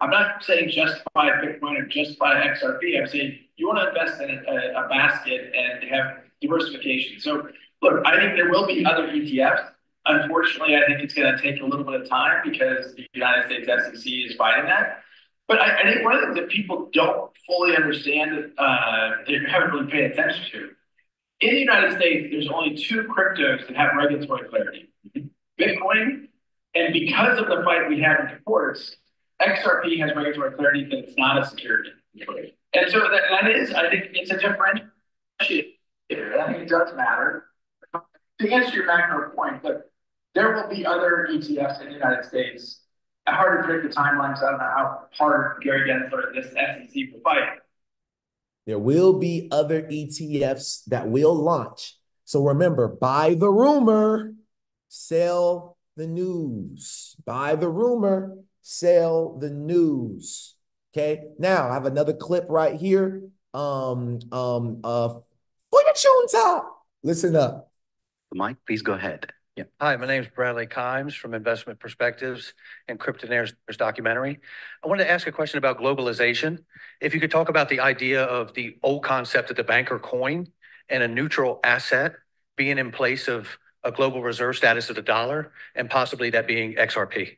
I'm not saying just buy Bitcoin or just buy XRP. I'm saying you want to invest in a basket and have diversification. So look, I think there will be other ETFs. Unfortunately, I think it's going to take a little bit of time because the United States SEC is fighting that. But I think one of the things that people don't fully understand, they haven't really paid attention to, in the United States, there's only two cryptos that have regulatory clarity: Bitcoin, and because of the fight we had with the courts, XRP has regulatory clarity that it's not a security. And so that is, I think it's a differentiator. I think it does matter. To answer your macro point, but there will be other ETFs in the United States. Hard to predict the timeline, so I don't know how hard Gary Gensler and this SEC will fight. There will be other ETFs that will launch. So remember, buy the rumor, sell the news. Buy the rumor, sell the news. Okay. Now I have another clip right here. For your tune top. Listen up. Mike, please go ahead. Yeah. Hi, my name is Bradley Kimes from Investment Perspectives and Cryptonaires documentary. I wanted to ask a question about globalization. If you could talk about the idea of the old concept of the banker coin and a neutral asset being in place of a global reserve status of the dollar, and possibly that being XRP.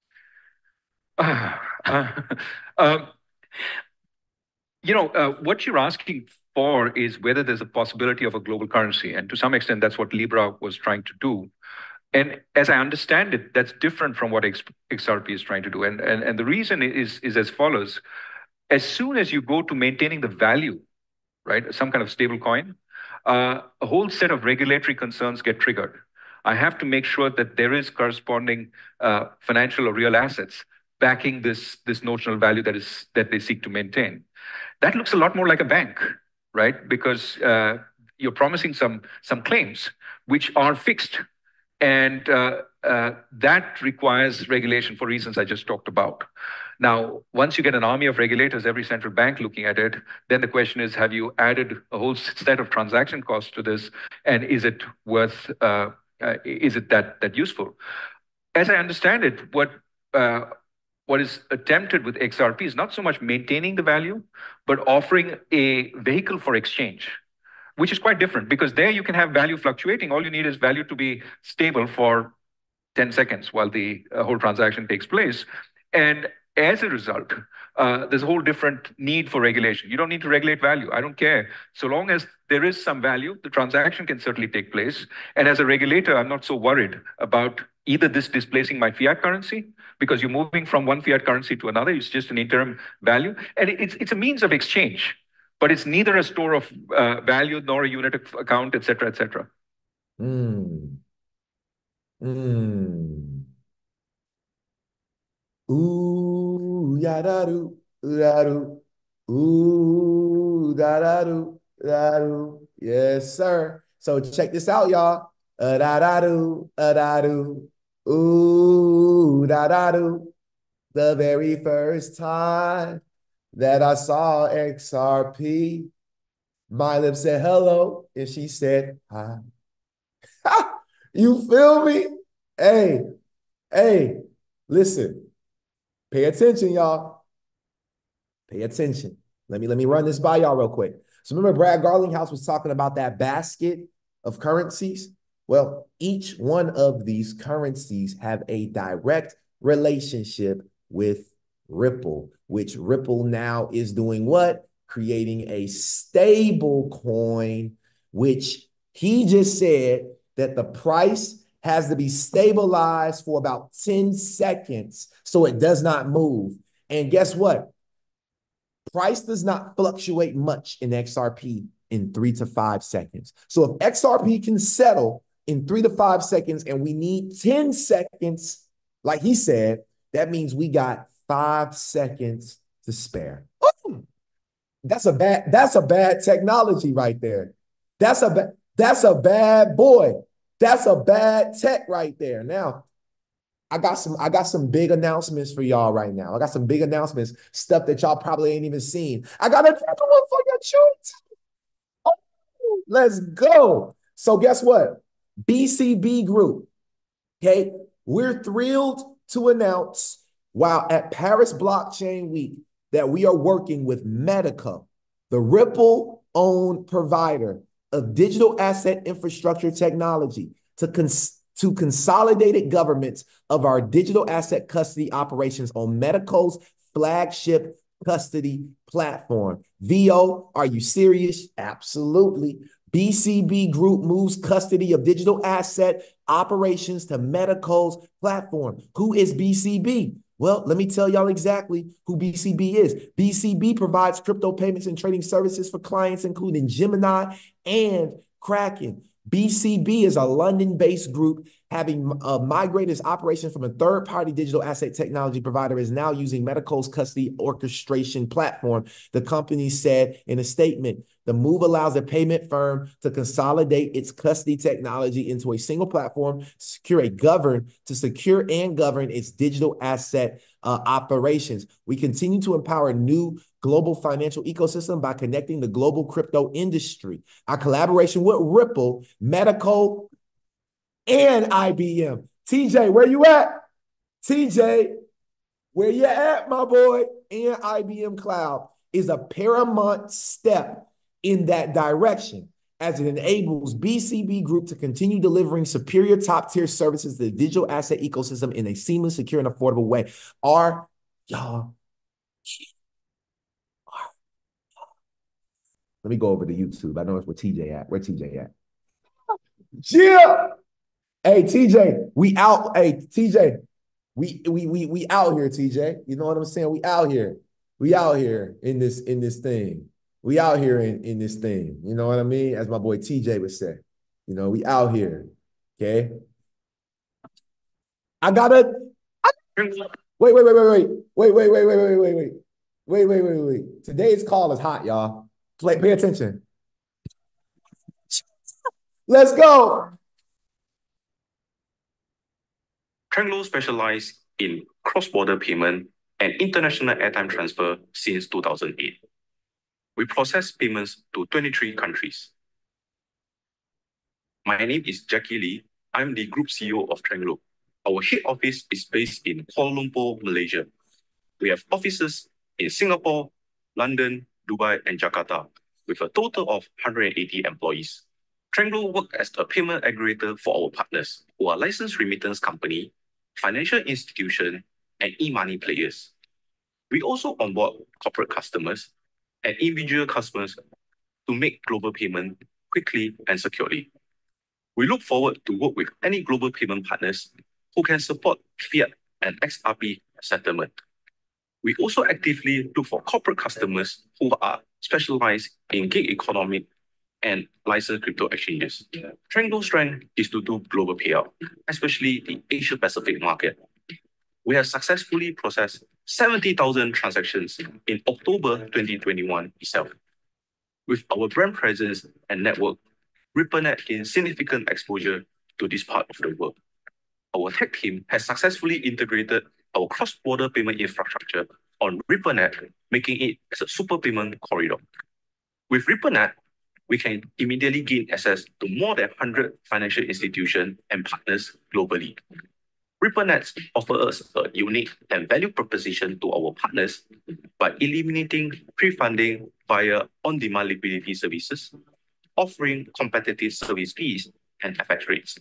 What you're asking for is whether there's a possibility of a global currency. And to some extent, that's what Libra was trying to do. And as I understand it, that's different from what XRP is trying to do. And the reason is as follows. As soon as you go to maintaining the value, right, some kind of stable coin, a whole set of regulatory concerns get triggered. I have to make sure that there is corresponding financial or real assets backing this notional value that they seek to maintain. That looks a lot more like a bank, right? Because you're promising some claims which are fixed. And that requires regulation for reasons I just talked about. Now, once you get an army of regulators, every central bank looking at it, then the question is, have you added a whole set of transaction costs to this? And is it worth, is it that useful? As I understand it, what is attempted with XRP is not so much maintaining the value, but offering a vehicle for exchange, which is quite different because there you can have value fluctuating. All you need is value to be stable for 10 seconds while the whole transaction takes place. And as a result, there's a whole different need for regulation. You don't need to regulate value. I don't care. So long as there is some value, the transaction can certainly take place. And as a regulator, I'm not so worried about either this displacing my fiat currency, because you're moving from one fiat currency to another. It's just an interim value. And it's a means of exchange, but it's neither a store of value nor a unit of account, et cetera, et cetera. Ooh, yada-do, da-do. Ooh, da-da-do, da-do. Yes, sir. So check this out, y'all. Da-da-do, da-da-do. Ooh, da-da-do. The very first time that I saw XRP, my lips said hello, and she said hi. You feel me? Hey, listen. Pay attention, y'all. Pay attention. Let me run this by y'all real quick. So remember Brad Garlinghouse was talking about that basket of currencies? Well, each one of these currencies have a direct relationship with Ripple, which Ripple now is doing what? Creating a stable coin, which he just said that the price has to be stabilized for about 10 seconds so it does not move. And guess what? Price does not fluctuate much in XRP in 3 to 5 seconds. So if XRP can settle in 3 to 5 seconds and we need 10 seconds, like he said, that means we got 5 seconds to spare. Ooh, that's a bad technology right there. That's a bad boy. That's a bad tech right there. Now, I got some big announcements for y'all right now. I got some big announcements, stuff that y'all probably ain't even seen. I got a one for your choice. Oh, let's go. So guess what? BCB Group. Okay, we're thrilled to announce while at Paris Blockchain Week that we are working with Medica, the Ripple-owned provider of digital asset infrastructure technology, to consolidated governments of our digital asset custody operations on Medico's flagship custody platform. VO, are you serious? Absolutely. BCB Group moves custody of digital asset operations to Medico's platform. Who is BCB? Well, let me tell y'all exactly who BCB is. BCB provides crypto payments and trading services for clients, including Gemini and Kraken. BCB is a London-based group having migrated its operation from a third-party digital asset technology provider, is now using Medico's custody orchestration platform. The company said in a statement, the move allows the payment firm to consolidate its custody technology into a single platform to secure and govern its digital asset operations. We continue to empower new global financial ecosystem by connecting the global crypto industry. Our collaboration with Ripple, Medico, and IBM. TJ, where you at? TJ, where you at, my boy? And IBM Cloud is a paramount step in that direction, as it enables BCB Group to continue delivering superior top-tier services to the digital asset ecosystem in a seamless, secure, and affordable way. Let me go over to YouTube. I know it's where TJ at. Where TJ at? Yeah. Hey, TJ, we out. Hey, TJ, we out here, TJ. You know what I'm saying? We out here. We out here in this thing. We out here in this thing. You know what I mean? As my boy TJ would say. You know, we out here. Okay. I gotta wait. Today's call is hot, y'all. Pay attention. Let's go. Tranglo specialized in cross-border payment and international airtime transfer since 2008. We process payments to 23 countries. My name is Jackie Lee. I'm the Group CEO of Tranglo. Our head office is based in Kuala Lumpur, Malaysia. We have offices in Singapore, London, Dubai, and Jakarta, with a total of 180 employees. Tranglo works as a payment aggregator for our partners, who are licensed remittance company, financial institution, and e-money players. We also onboard corporate customers and individual customers to make global payment quickly and securely. We look forward to work with any global payment partners who can support fiat and XRP settlement. We also actively look for corporate customers who are specialized in gig economy and licensed crypto exchanges. Tranglo's strength is to do global payout, especially the Asia Pacific market. We have successfully processed 70,000 transactions in October 2021 itself. With our brand presence and network, RippleNet gained significant exposure to this part of the world. Our tech team has successfully integrated our cross-border payment infrastructure on RippleNet, making it as a super payment corridor. With RippleNet, we can immediately gain access to more than 100 financial institutions and partners globally. RippleNet offers us a unique and value proposition to our partners by eliminating pre-funding via on-demand liquidity services, offering competitive service fees and FX rates.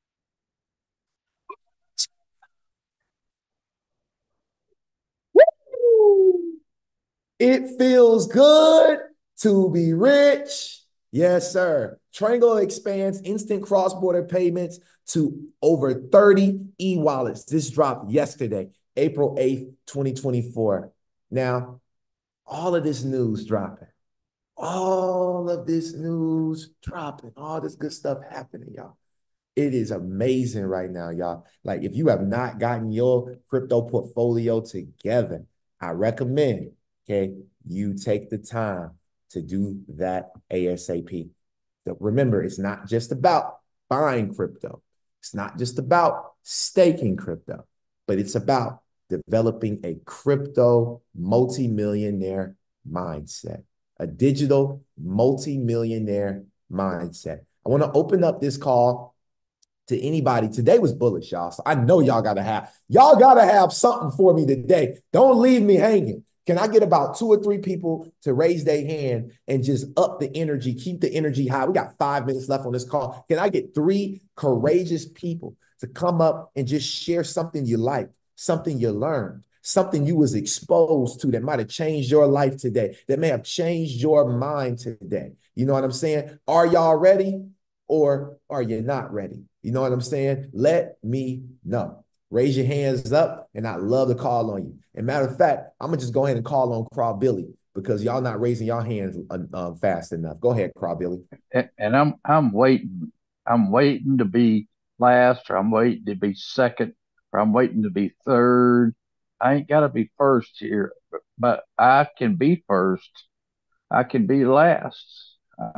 It feels good to be rich. Yes, sir. Tranglo expands instant cross-border payments to over 30 e-wallets. This dropped yesterday, April 8th, 2024. Now, all of this news dropping. All of this news dropping. All this good stuff happening, y'all. It is amazing right now, y'all. Like, if you have not gotten your crypto portfolio together, I recommend, okay, you take the time to do that ASAP. So remember, it's not just about buying crypto. It's not just about staking crypto, but it's about developing a crypto multimillionaire mindset, a digital multimillionaire mindset. I want to open up this call to anybody. Today was bullish, y'all. So I know y'all gotta have something for me today. Don't leave me hanging. Can I get about 2 or 3 people to raise their hand and just up the energy, keep the energy high? We got 5 minutes left on this call. Can I get 3 courageous people to come up and just share something you like, something you learned, something you was exposed to that might have changed your life today, that may have changed your mind today? You know what I'm saying? Are y'all ready or are you not ready? You know what I'm saying? Let me know. Raise your hands up, and I'd love to call on you. And matter of fact, I'm gonna just go ahead and call on Craw Billy because y'all not raising your hands fast enough. Go ahead, Craw Billy. And I'm waiting. I'm waiting to be last, or I'm waiting to be second, or I'm waiting to be third. I ain't got to be first here, but I can be first. I can be last.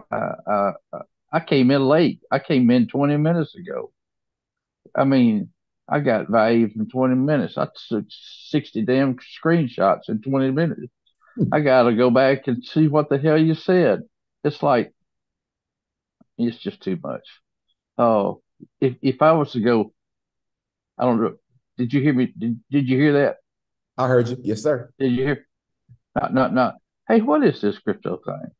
I came in late. I came in 20 minutes ago. I mean, I got value from 20 minutes. I took 60 damn screenshots in 20 minutes. I got to go back and see what the hell you said. It's like, it's just too much. Oh, if I was to go, I don't know. Did you hear me? Did you hear that? I heard you. Yes, sir. Did you hear? Not. Hey, what is this crypto thing?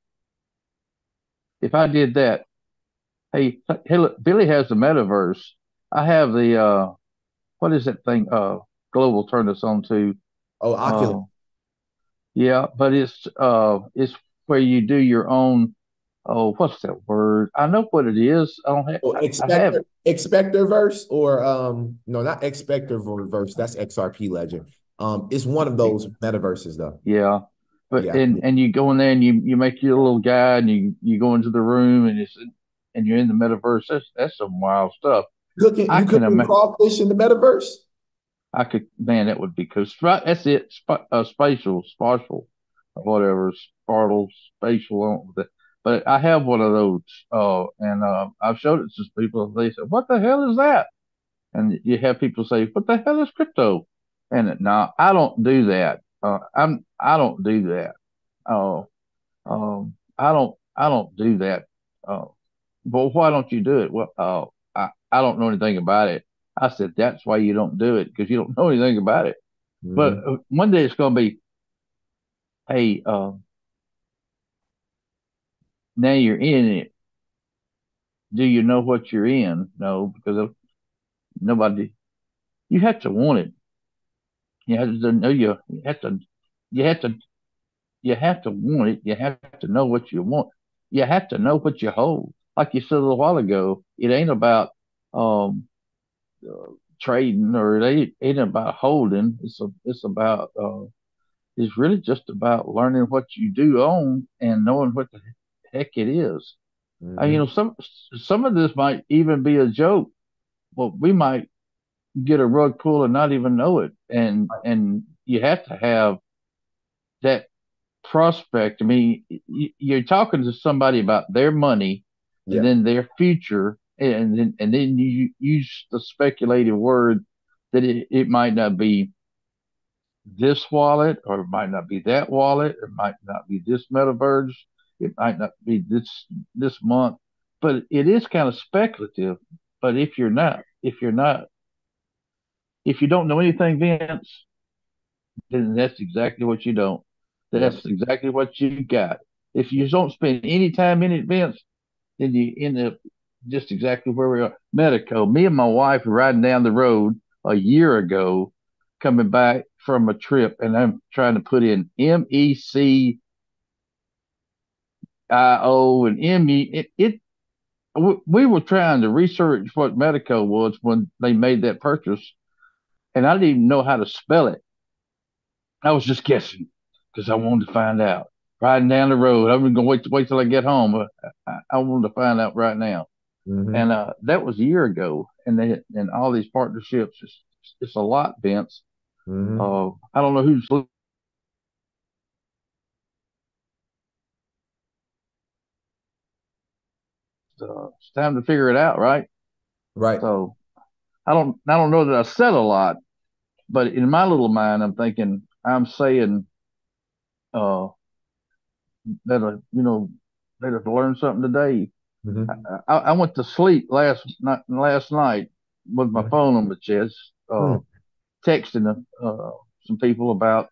If I did that, hey, look, Billy has the metaverse. I have the, what is that thing? Global turned us on to. Oh, Oculus. Yeah, but it's where you do your own. Oh, what's that word? I know what it is. I don't have. I have it. Expectorverse or no, not Expectorverse. That's XRP Ledger. It's one of those metaverses though. Yeah, but and you go in there and you make your little guide and you go into the room and you're in the metaverse. That's some wild stuff. You cooking crawfish in the metaverse? I could, man, that would be cool. That's it. Spatial, or whatever, spatial. But I have one of those, and I've showed it to people. They said, "What the hell is that?" And you have people say, "What the hell is crypto?" And no, I don't do that. I don't do that. I don't do that. But why don't you do it? Well, I don't know anything about it. I said, that's why you don't do it, because you don't know anything about it. Mm-hmm. But one day it's going to be, hey, now you're in it. Do you know what you're in? No, because nobody, you have to want it. You have to know you have to want it. You have to know what you want. You have to know what you hold. Like you said a little while ago, it ain't about, trading, or it ain't about holding. It's about it's really just about learning what you do own and knowing what the heck it is. Mm-hmm. Some of this might even be a joke. Well, we might get a rug pull and not even know it. And you have to have that prospect. I mean, you're talking to somebody about their money and then their future, and then you use the speculative word that it might not be this wallet, or it might not be that wallet, it might not be this metaverse, it might not be this month, but it is kind of speculative. But if you don't know anything, Vince, then that's exactly what you don't. That's exactly what you got. If you don't spend any time in it, Vince, then you end up just exactly where we are. Medico. Me and my wife were riding down the road a year ago, coming back from a trip, and I'm trying to put in MECIO and ME. We were trying to research what Medico was when they made that purchase, and I didn't even know how to spell it. I was just guessing because I wanted to find out. Riding down the road, I was going to wait till I get home, but I wanted to find out right now. Mm-hmm. And that was a year ago, and all these partnerships, it's a lot, Vince. Mm-hmm. I don't know who's. It's time to figure it out, right? Right. So I don't know that I said a lot, but in my little mind, I'm thinking, I'm saying, that I've learned something today. I went to sleep last night with my phone on my chest, texting some people about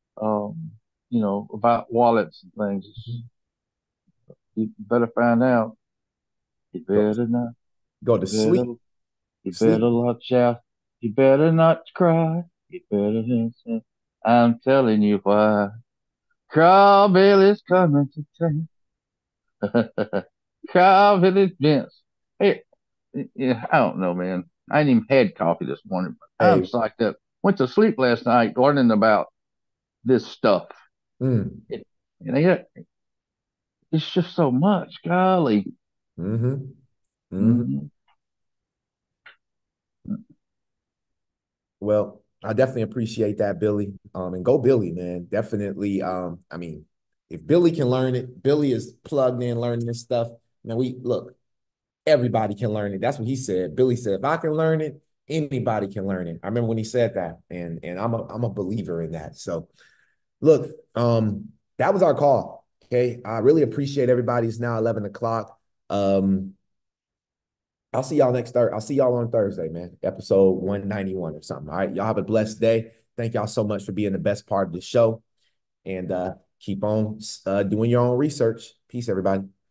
about wallets and things. You better find out. You better not go to sleep. You better not shout. You better not cry. You better not. I'm telling you why. Carl Billy's coming to town. Carl Billy's Vince. Hey, yeah, I don't know, man. I ain't even had coffee this morning, but I'm psyched up. Went to sleep last night learning about this stuff. It's just so much, golly. Well, I definitely appreciate that, Billy. And go Billy, man. Definitely. I mean, if Billy can learn it, Billy is plugged in learning this stuff. Now everybody can learn it. That's what he said. Billy said, if I can learn it, anybody can learn it. I remember when he said that, and I'm a believer in that. So look, that was our call. Okay. I really appreciate everybody. It's now 11 o'clock. I'll see y'all I'll see y'all on Thursday, man. Episode 191 or something. All right. Y'all have a blessed day. Thank y'all so much for being the best part of the show. And keep on doing your own research. Peace, everybody.